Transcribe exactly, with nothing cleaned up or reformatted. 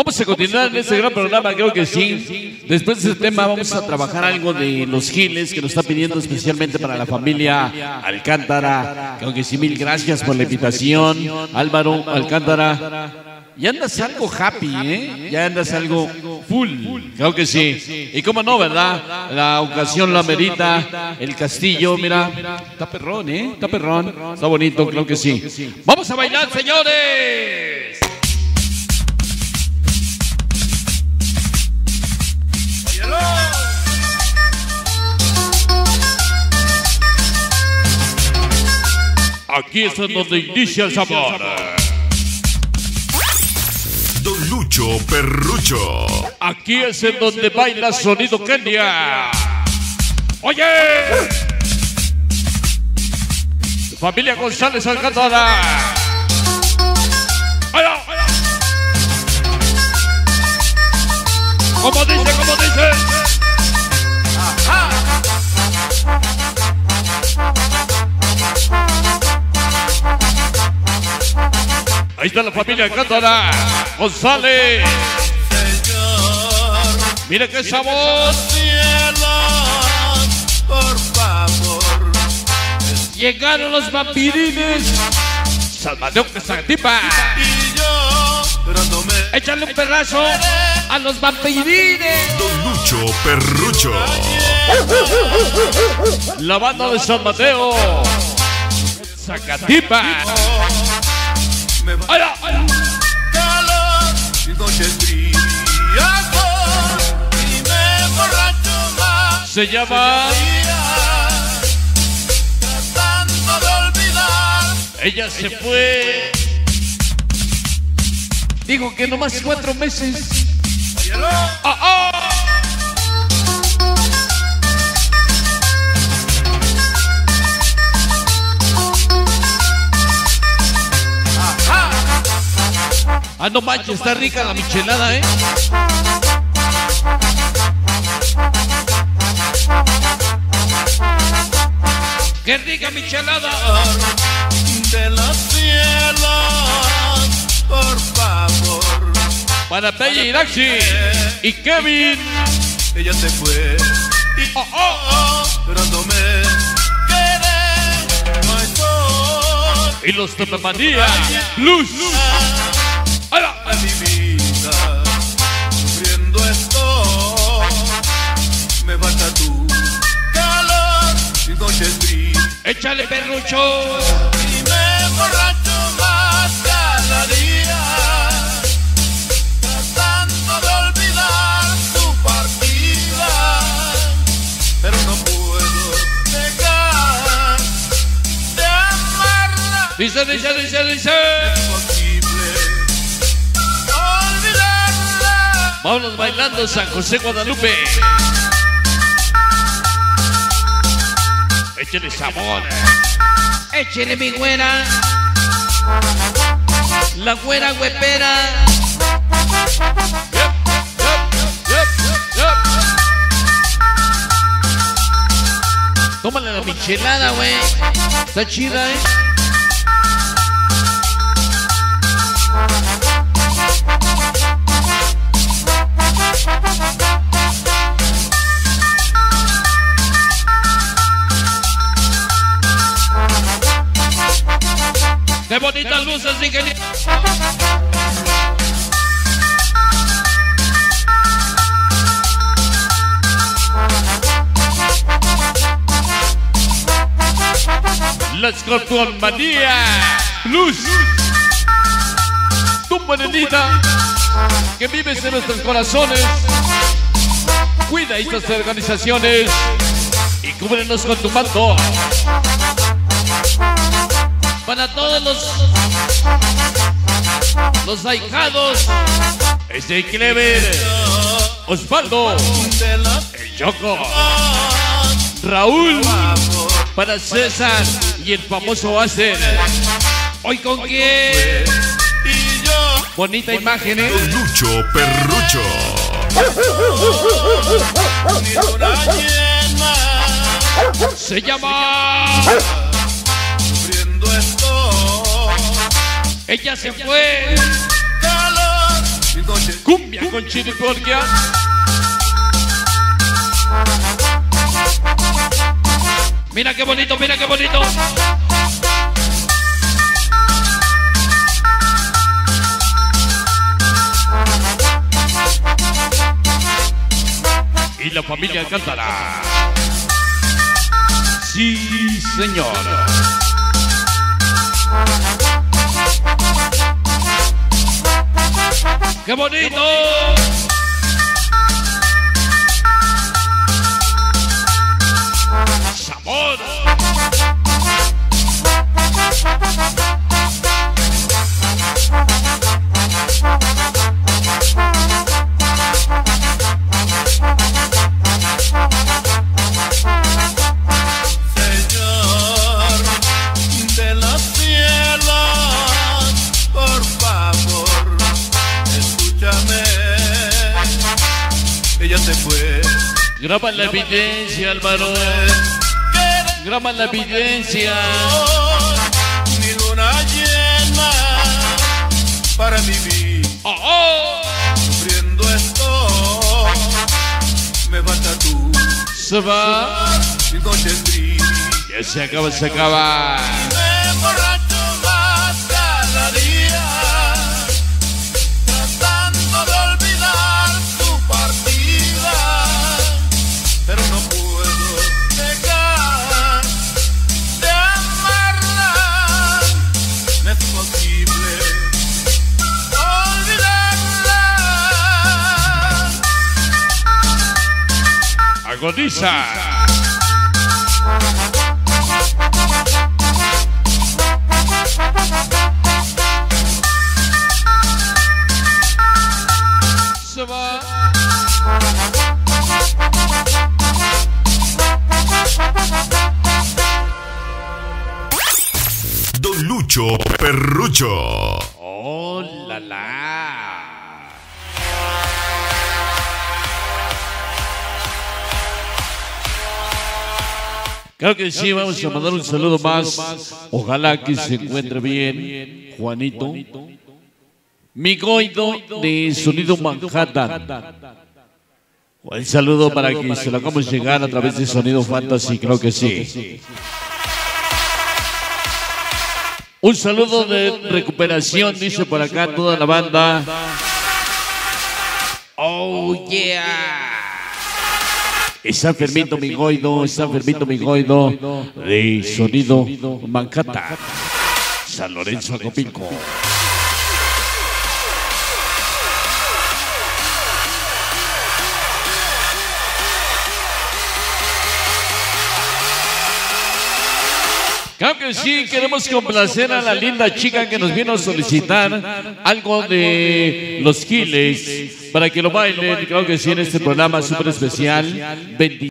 Vamos a continuar en este gran programa, creo que sí. Después de este tema vamos a trabajar algo de los giles que nos está pidiendo especialmente para la familia Alcántara. Creo que sí, mil gracias por la invitación, Álvaro Alcántara. Ya andas algo happy, ¿eh? Ya andas algo full, creo que sí. Y cómo no, ¿verdad? La ocasión lo amerita. El castillo, mira, está perrón, ¿eh? Está perrón, está bonito, creo que sí. ¡Vamos a bailar, señores! Aquí es donde inicia el sabor. Don Lucho Perrucho. Aquí es en donde baila Sonido Kenia. ¡Oye! Familia González Alcántara. ¡Allá! ¿Cómo dice? ¿Cómo dice? Ajá. Ahí está la familia Alcántara. González. Señor, mira qué sabor. Cielos, por favor. Llegaron los vampirines. Salvador de Santipa. Y yo, dándome. Échale un pedazo a los vampirines. Don Lucho Perrucho. La banda de San Mateo. Zacatipa. Me va ¡Allá, allá! calor y noches frías y me emborracho más. Se llama. Tratando de olvidar. Ella se fue. Digo que nomás cuatro meses. ¡Ah, ah! Ah, no manches, está rica la michelada, ¿eh? ¡Qué rica michelada! De los cielos, por favor. Para Pella y Daxi y Kevin. Ella se fue y Oh, oh. esperándome quedé más sol. Y los Topemanía Blues. ¡Hala! A mi vida sufriendo estoy. Me falta tu calor y noches frías. ¡Échale, perrucho! Y me emborracho más cada día, tratando de olvidar tu partida, pero no puedo dejar de amarla. Dice, dice, dice, dice. Es imposible olvidarla. Vámonos bailando San José Guadalupe. Échale sabor. Échale mi güera. La güera huepera. Yep, yep, yep, yep. Tómale la michelada, güey. Está chida, ¿eh? ¡Qué bonitas luces, ingeniero! La Escorpión Manía Luz. Tu morenita que vives en nuestros corazones. Cuida estas organizaciones y cúbrenos con tu manto. Para todos los los ahijados, este Clever, Osvaldo, el Choco, Raúl, para César y el famoso Acer. ¿Hoy con quién? Bonita imagen, ¿eh? Don Lucho Perrucho. Se llama. Sufriendo estoy. Ella se fue. Calor y noches Cum con chiriporquia. Mira qué bonito, mira qué bonito. Y la familia Alcántara. Sí, señor. ¡Qué bonito! ¡Sabor! Se fue. Graba la evidencia, Álvaro. Graba la evidencia. Ni luna llena para vivir. Oh, oh. Sufriendo esto. Me falta tú. Se va. Mi noche triste. Ya se acaba, se acaba. Me emborracho más cada día, tratando de olvidar tu partida, pero no puedo dejar de amarla. Me es imposible olvidarla. Agoniza. Se va. Don Lucho Perrucho. Oh, la la. Claro que sí, vamos a mandar un saludo más. Ojalá que se encuentre bien, Juanito. Mi goido de Sonido Manhattan. Un saludo para que se lo hagamos llegar a través de Sonido Fantasy, creo que sí. Un saludo de recuperación, dice por acá toda la banda. Oh, yeah. Está enfermito mi goido, está enfermito mi goido de Sonido Manhattan, San Lorenzo, Acopilco. Claro que sí, queremos complacer a la linda chica que nos vino a solicitar algo de Los Giles para que lo bailen. Claro que sí, en este programa súper especial.